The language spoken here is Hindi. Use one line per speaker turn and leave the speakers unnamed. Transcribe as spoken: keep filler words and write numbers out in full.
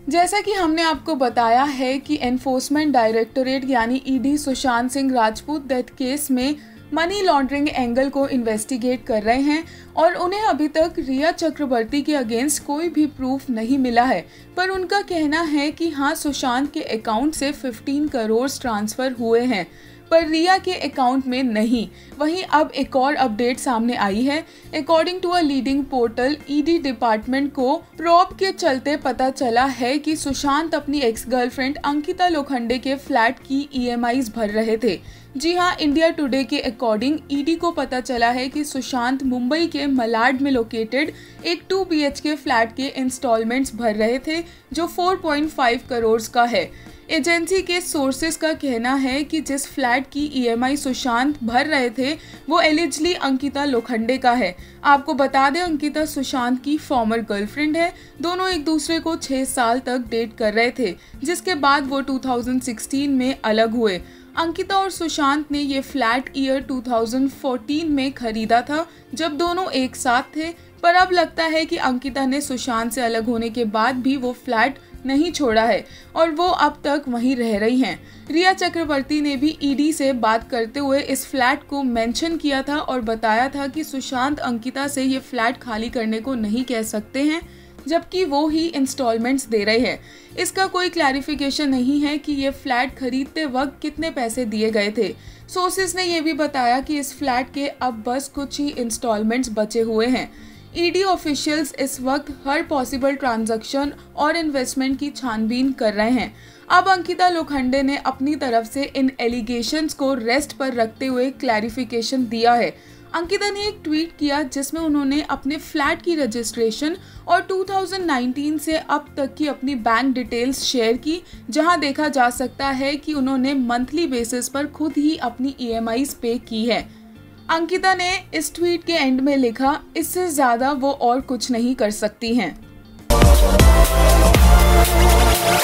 जैसा कि हमने आपको बताया है कि एनफोर्समेंट डायरेक्टोरेट यानी ED Sushant Singh Rajput death case में मनी लॉन्ड्रिंग एंगल को इन्वेस्टिगेट कर रहे हैं और उन्हें अभी तक रिया चक्रवर्ती के अगेंस्ट कोई भी प्रूफ नहीं मिला है। पर उनका कहना है कि हाँ, सुशांत के अकाउंट से पंद्रह करोड़ ट्रांसफर हुए हैं, पर रिया के अकाउंट में नहीं। वहीं अब एक और अपडेट सामने आई है। According to a leading portal, ED department को प्रॉब के चलते पता चला है कि सुशांत अपनी एक्स गर्लफ्रेंड अंकिता लोखंडे के फ्लैट की ईएमआईज भर रहे थे। जी हाँ, इंडिया टुडे के अकॉर्डिंग ईडी को पता चला है कि सुशांत मुंबई के मलाड में लोकेटेड एक टू बीएचके फ्लैट के इंस्टॉलमेंट्स भर रहे थे, जो चार पॉइंट पाँच करोड़ का है। एजेंसी के सोर्सेस का कहना है कि जिस फ्लैट की ईएमआई सुशांत भर रहे थे वो एलिजिबली अंकिता लोखंडे का है। आपको बता दें, अंकिता सुशांत की फॉर्मर गर्लफ्रेंड है। दोनों एक दूसरे को छह साल तक डेट कर रहे थे, जिसके बाद वो दो हज़ार सोलह में अलग हुए। अंकिता और सुशांत ने ये फ्लैट ईयर दो हज़ार चौदह में खरीदा था, जब दोनों एक साथ थे। पर अब लगता है कि अंकिता ने सुशांत से अलग होने के बाद भी वो फ्लैट नहीं छोड़ा है और वो अब तक वहीं रह रही हैं। रिया चक्रवर्ती ने भी ईडी से बात करते हुए इस फ्लैट को मेंशन किया था और बताया था कि सुशांत अंकिता से ये फ्लैट खाली करने को नहीं कह सकते हैं, जबकि वो ही इंस्टॉलमेंट्स दे रहे हैं। इसका कोई क्लैरिफिकेशन नहीं है कि ये फ्लैट खरीदते वक्त कितने पैसे दिए गए थे। सोर्सेज ने यह भी बताया कि इस फ्लैट के अब बस कुछ ही इंस्टॉलमेंट्स बचे हुए हैं। ईडी ऑफिशियल्स इस वक्त हर पॉसिबल ट्रांजैक्शन और इन्वेस्टमेंट की छानबीन कर रहे हैं। अब अंकिता लोखंडे ने अपनी तरफ से इन एलिगेशंस को रेस्ट पर रखते हुए क्लैरिफिकेशन दिया है। अंकिता ने एक ट्वीट किया जिसमें उन्होंने अपने फ्लैट की रजिस्ट्रेशन और दो हज़ार उन्नीस से अब तक की अपनी बैंक डिटेल्स शेयर की, जहां देखा जा सकता है कि उन्होंने मंथली बेसिस पर खुद ही अपनी ईएमआईज पे की है। अंकिता ने इस ट्वीट के एंड में लिखा, इससे ज्यादा वो और कुछ नहीं कर सकती हैं।